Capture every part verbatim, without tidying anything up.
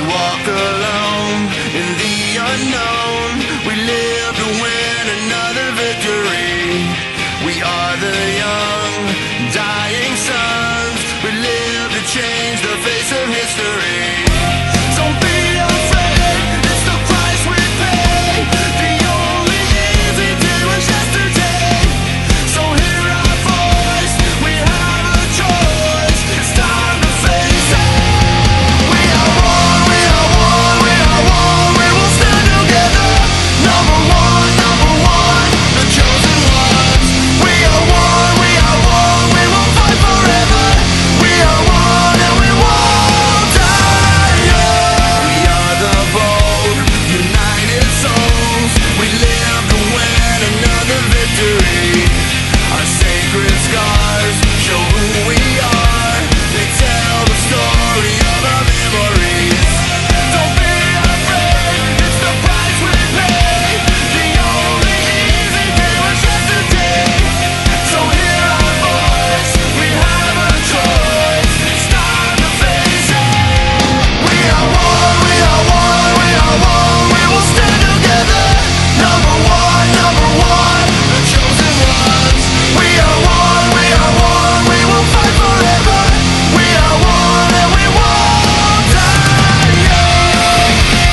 walk alone in the unknown. We live to win another victory. We are the young, dying sons. We live to change the face of history. Don't be afraid, it's the price we pay. The only easy day was yesterday. So hear our voice, we have a choice. It's time to face it. We are one, we are one, we are one. We will stand together. Number one, number one, the chosen ones. We are one, we are one, we will fight forever. We are one and we won't die young. We are the bold, united souls. We live to win another victory. Our sacred scars show who we are. They tell the story of our memories. Don't be afraid, it's the price we pay. The only easy day was yesterday. So hear our voice, we have a choice. It's time to face it. We are one, we are one, we are one. We will stand together. Number one, number one, the chosen ones. We are one, we are one, we will fight forever. We are one and we won't die young.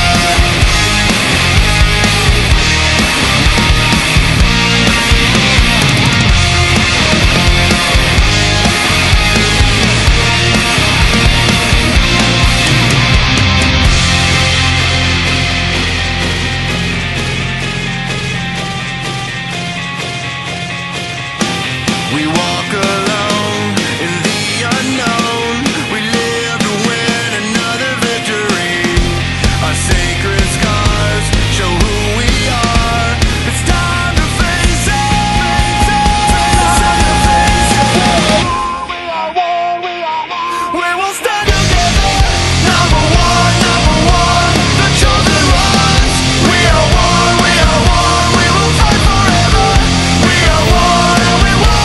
We walk alone in the unknown. We live to win another victory. Our sacred scars show who we are. It's time to face it. We are one, we are one. We will stand together. Number one, number one, the chosen ones. We are one, we are one. We will fight forever. We are one and we won't.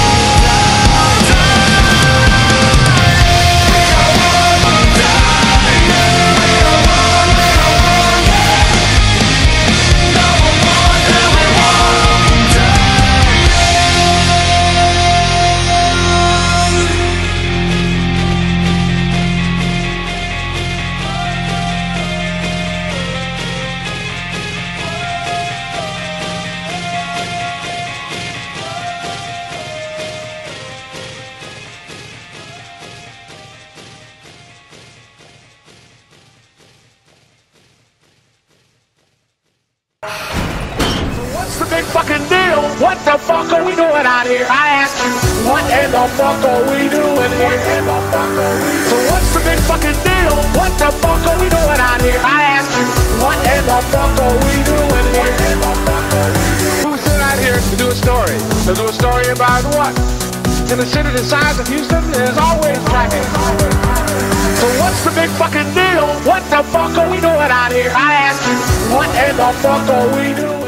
What's the big fucking deal? What the fuck are we doing out here? I ask you, what in the fuck are we doing here? So what's the big fucking deal? What the fuck are we doing out here? I ask you, what in the fuck are we doing here? Who set out here to do a story? To do a story about what? In a city the size of Houston, there's always traffic. So what's the big fucking deal? What the fuck are we doing out here? I ask you, what in the fuck are we doing?